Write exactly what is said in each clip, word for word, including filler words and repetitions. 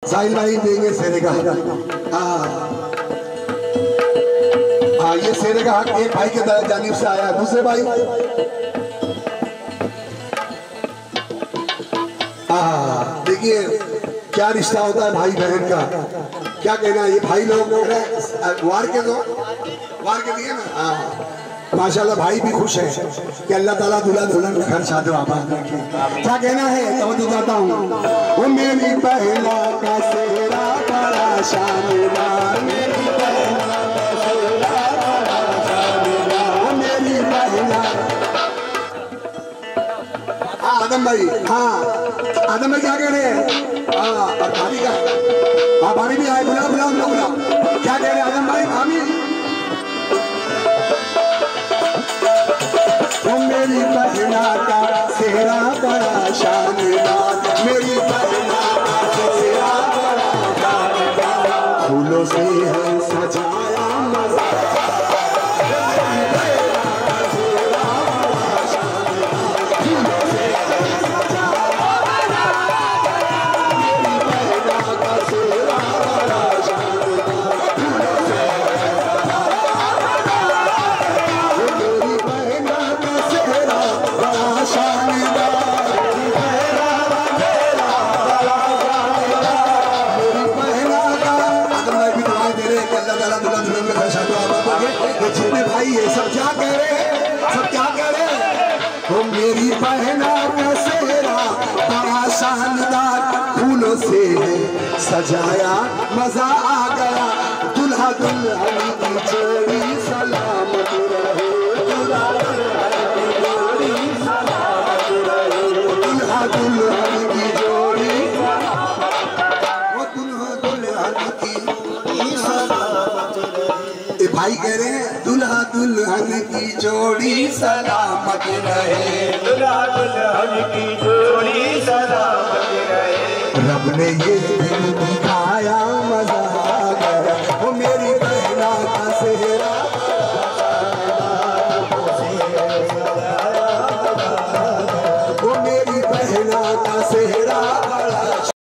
साहिल भाई देंगे शेरे का। हाँ हाँ ये शेरे का हक एक भाई के जानिब से आया, दूसरे भाई हाँ देखिए क्या रिश्ता होता है भाई बहन का। क्या कहना है ये भाई लोग वार के दो वार के दिए ना। हाँ माशाल्लाह भाई भी खुश है कि अल्लाह ताला दुल्हा दुल्हन का घर शादी आबाद रखे। क्या कहना है तो जाता हूँ। वो मेरी बहना का सेहरा बड़ा शानदार, मेरी बहना का सेहरा बड़ा शानदार, वो मेरी बहना। हाँ आदम भाई, हाँ आदम भाई क्या कह रहे हैं। हाँ और भाभी का, हाँ भाभी भी आए, बुला बुला बुला बुला। क्या कह रहे हैं आदम भाई भाभी। मेरी बहना का सेहरा बड़ा शानदार, मेरी बहना का सेहरा बड़ा शानदार, फूलों से है सजाया मज़ा। जितने भाई ये सब क्या कह रहे हैं, सब क्या कह रहे हैं। वो मेरी बहना का सेहरा बड़ा शानदार, फूलों से सजाया मजा आ गया, दुल्हा दुल्हन की जोड़ी सलामत रहे, दुल्हा दुल्हन की जोड़ी सलामत रहे, दुल्हा दुल्हन की जोड़ी, वो दुल्हा दुल्हन की सलामत रहे। भाई कह रहे हैं दुल्हा दुल्हन की जोड़ी सलामत रहे, दुल्हा दुल्हन की जोड़ी सलामत रहे। रब ने ये दिन दिखाया मजा आ गया, वो मेरी बहना का सेहरा, वो मेरी बहना का सेहरा बड़ा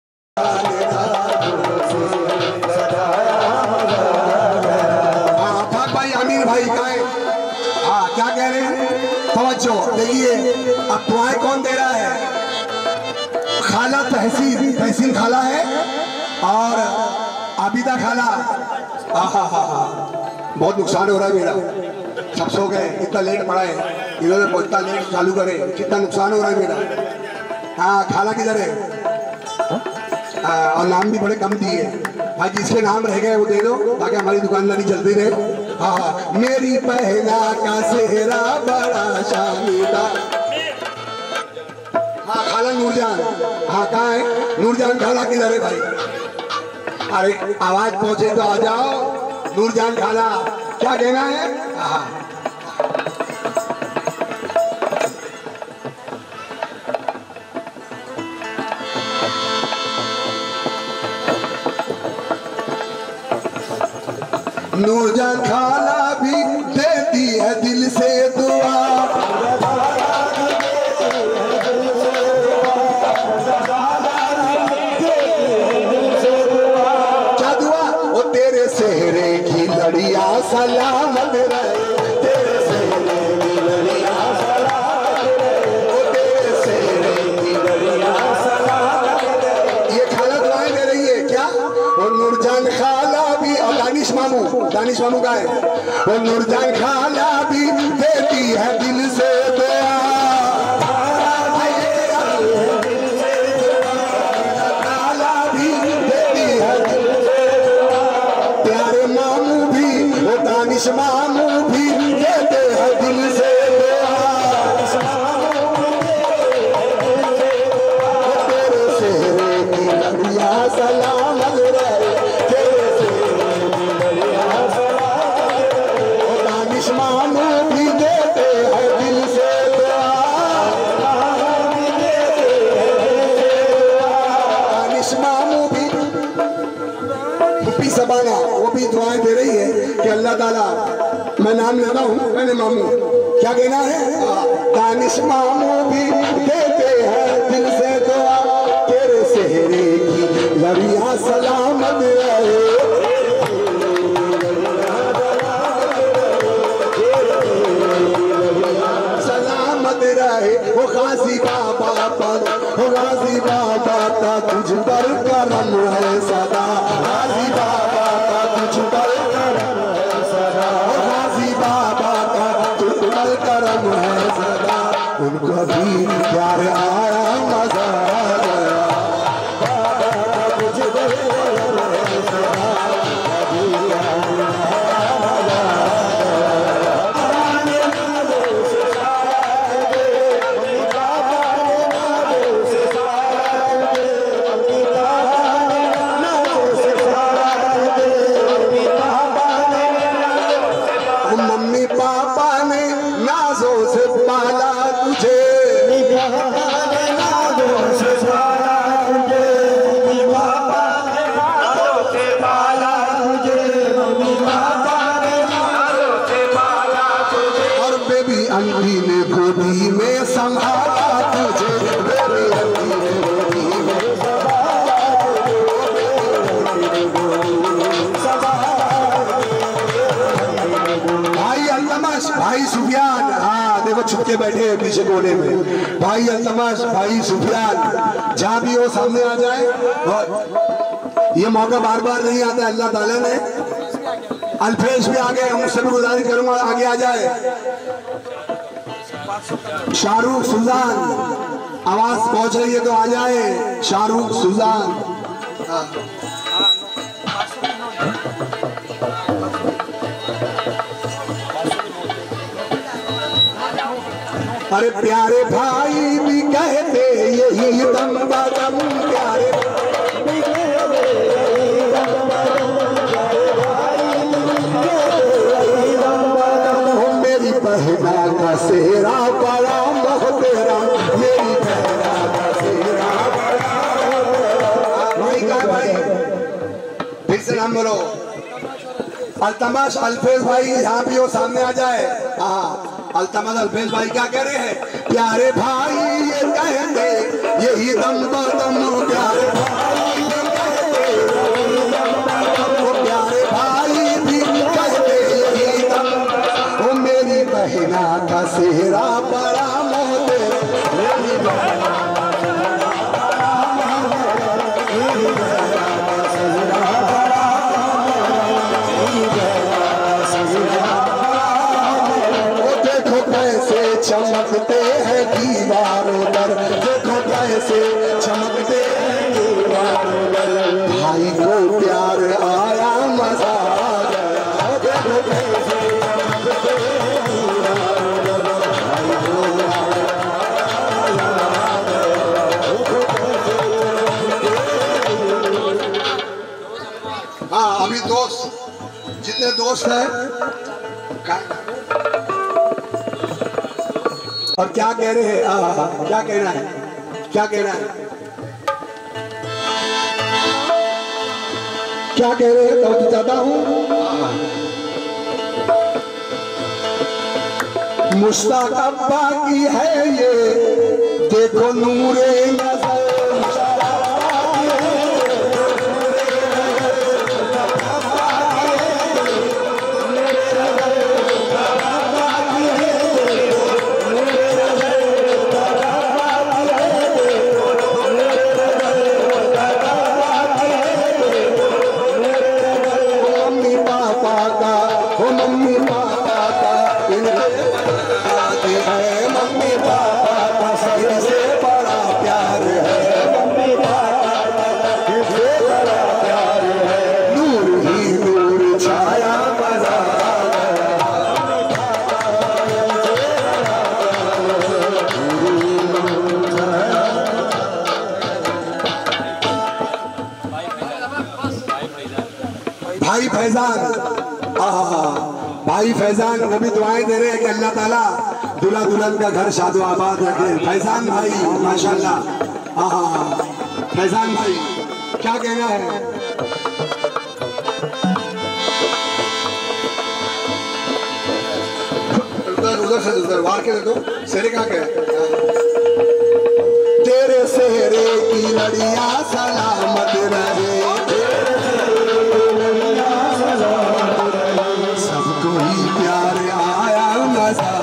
देखिए। अब दुआएं कौन दे रहा है। खाला तहसीन तहसीन खाला है और आबिदा खाला। आहा हा हा बहुत नुकसान हो रहा है मेरा, सब सो गए, इतना लेट पड़ा है, इधर इतना लेट चालू करे, कितना नुकसान हो रहा है मेरा। हाँ खाला किधर है। आ, और नाम भी बड़े कम दिए भाई, जिसके नाम रह गए वो दे दो ताकि हमारी दुकानदारी चलती रहे। हाँ मेरी बहना का सेहरा बड़ा शानदार। हाँ खाला नूरजान, हाँ कहाँ है नूरजान खाला किधर है भाई। अरे आवाज पहुंचे तो आ जाओ। नूरजान खाला क्या कहना है। हाँ नूरजान खाला भी देती है दिल से दुआ, क्या दुआ। वो तेरे सेहरे की लड़िया सलामत रहे, तेरे सेहरे की लड़िया सलामत रहे, वो तेरे सेहरे की लड़िया सलामत रहे। ये खाला दुआएं दे रही है क्या। और नूरजान खाला भी, और दानिश मामू, दानिश मामू का है। वो नूरजान खाला भी देती है दिल से दुआ, खाला भी देती है दिल से दुआ। प्यारे मामू भी, वो दानिश मामू भी देते हैं दिल से दुआ, तेरे सेहरे की लड़िया सलामत रहे, तेरे सेहरे की लड़िया सलामत रहे। दानिश मामू भी देते हैं दिल से दुआ, दानिश मामू भी, मुफ्ती सबाना वो भी दुआएं दे रही है कि अल्लाह ताला, मैं नाम लेता हूँ मैंने मामू, क्या कहना है। दानिश मामू भी देते हैं दिल से दुआ, तेरे सेहरे की दरिया सलामत रहे, सलामत रहे। वो गाजी बाबा पर, वो गाजी बाबा का तुझ पर करम है सदा, गाजी बाबा का तुझ पर करम है सदा, वो गाजी बाबा का तुझ पर करम है सदा। उनको भी प्यार आया मजा आया, बाबा का तुझ पर करम है सदा, अंधी ने गोदी में संभाला तुझे, बेबी अंधी ने गोदी में भाई अल्तमश, भाई सुफियान, हाँ देखो छुपके बैठे हैं पीछे कोने में। भाई अल्तमश, भाई सुफियान, जहाँ भी हो सामने आ जाए। ये मौका बार बार नहीं आता, अल्लाह ताला ने। अल्फेज भी आ गए, हम उससे भी गुजारिश करूंगा आगे आ जाए। शाहरुख सुल्तान, आवाज पहुंच रही है तो आ जाए। शाहरुख सुल्तान, अरे प्यारे भाई भी कहते यही दम बदम, प्यारे भी कहते यही दम बदम, प्यारे भाई भी कहते यही दम बदम। मेरी बहना का सेहरा बड़ा मोहतेरा, मेरी बहना का सेहरा बड़ा। भाई का भाई फिर से नाम बोलो। अल्तमश, अल्फेज भाई यहाँ भी हो सामने आ जाए। हाँ अल्तमश, अल्फेज भाई क्या कह रहे हैं? प्यारे भाई ये कहते यही दम बदम, प्यारे भाई ये कहते यही दम बदम, प्यारे भाई भी कहते यही दम। वो मेरी बहना का सेहरा बड़ा मोहते, मेरी बहना का सेहरा बड़ा मोहते, मेरी बहना का सेहरा बड़ा मोहते, मेरी बहना का सेहरा बड़ा मोहते। वो देखो कैसे चमकते हैं दीवारों पर, देखो कैसे चमकते हैं दीवारों पर। भाई को प्यार आया मजा आ गया, देखो कैसे चमकते हैं दीवारों पर। भाई को प्यार आया मजा आ गया, देखो कैसे चमकते। हाँ अभी दोस्त जितने दोस्त हैं और क्या कह रहे हैं? आ, क्या कहना है, क्या कहना है, क्या कह रहे हैं? तो चाहता हूँ मुश्ताक अब्बा की है ये, देखो नूरे नजर। भाई फैजान, भाई फैजान वो भी दुआएं दे रहे हैं कि अल्लाह ताला दूल्हा दुल्हन का घर शादो आबाद रखे। फैजान भाई माशाल्लाह। हाँ फैजान भाई क्या कहना है? उधर उधर से उधर वार के दे दो। सेरे कहाँ के? तेरे सेरे की लड़िया सलामत रहे, सबको ही प्यार आया नजर।